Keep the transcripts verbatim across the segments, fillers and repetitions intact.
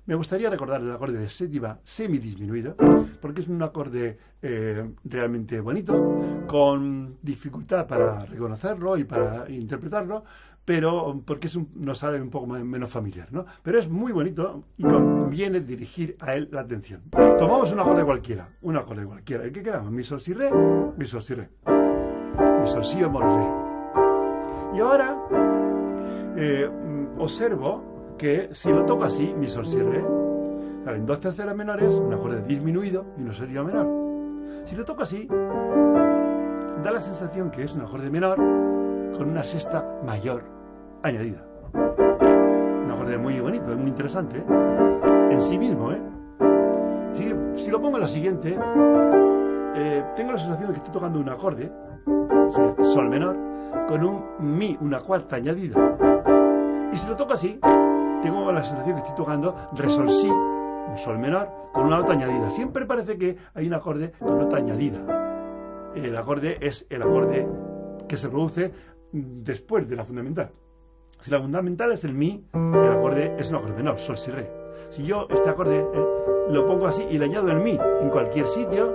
me gustaría recordar el acorde de séptima semidisminuido, porque es un acorde eh, realmente bonito, con dificultad para reconocerlo y para interpretarlo, pero porque es un, nos sale un poco menos familiar, ¿no? Pero es muy bonito y conviene dirigir a él la atención. Tomamos un acorde cualquiera, un acorde cualquiera, el que queramos, mi, sol, si, re, mi, sol, si, re, mi, sol, si, bemol, re. Y ahora eh, observo que si lo toco así, mi, sol, si, re, salen dos terceras menores, un acorde disminuido y una séptima menor. Si lo toco así, da la sensación que es un acorde menor con una sexta mayor añadida. Un acorde muy bonito, muy interesante, ¿eh? En sí mismo, ¿eh? Si, si lo pongo en lo siguiente, eh, tengo la sensación de que estoy tocando un acorde, sol menor, con un mi, una cuarta añadida. Y si lo toco así, tengo la sensación que estoy tocando re, sol, si, un sol menor, con una nota añadida. Siempre parece que hay un acorde con nota añadida. El acorde es el acorde que se produce después de la fundamental. Si la fundamental es el mi, el acorde es un acorde menor, sol, si, re. Si yo este acorde eh, lo pongo así y le añado el mi en cualquier sitio,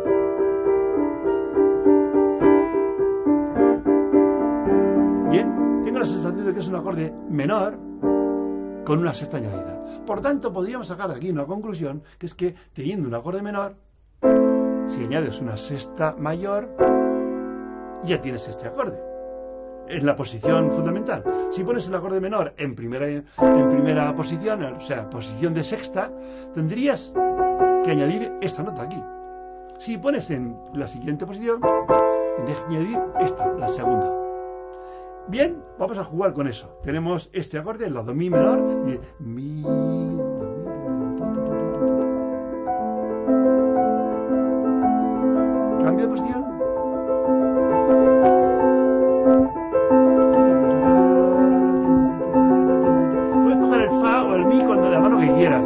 bien, tengo la sensación de que es un acorde menor con una sexta añadida. Por tanto, podríamos sacar de aquí una conclusión, que es que teniendo un acorde menor, si añades una sexta mayor, ya tienes este acorde en la posición fundamental. Si pones el acorde menor en primera, en primera posición, o sea, posición de sexta, tendrías que añadir esta nota aquí. Si pones en la siguiente posición, tendrías que añadir esta, la segunda. Bien, vamos a jugar con eso. Tenemos este acorde, el lado mi menor, y mi, cambio de posición. Con la mano que quieras.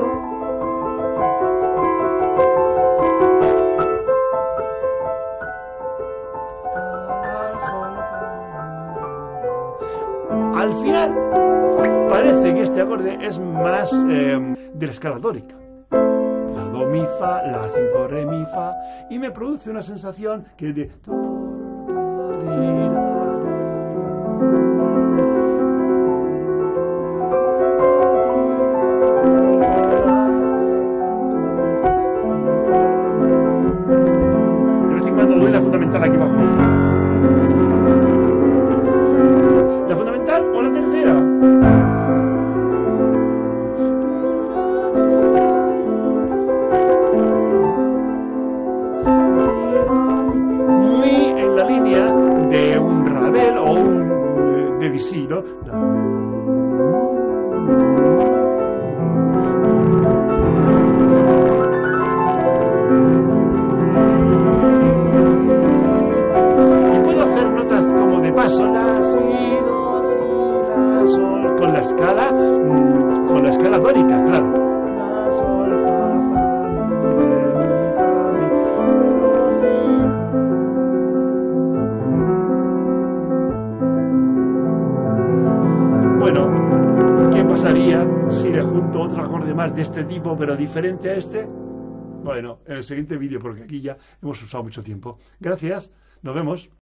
Al final parece que este acorde es más eh, de la escala dórica. La do, mi, fa, la, si, do, re, mi, fa, y me produce una sensación que es de doy la fundamental aquí abajo. ¿La fundamental o la tercera? Muy en la línea de un Ravel o un Debussy, ¿no? Sol, la, si, do, si, la, sol, con la escala, con la escala dórica, claro. La, sol, fa, fa, mi, re, mi, fa, mi, do, si, la. Bueno, ¿qué pasaría si le junto otro acorde más de este tipo, pero diferente a este? Bueno, en el siguiente vídeo, porque aquí ya hemos usado mucho tiempo. Gracias, nos vemos.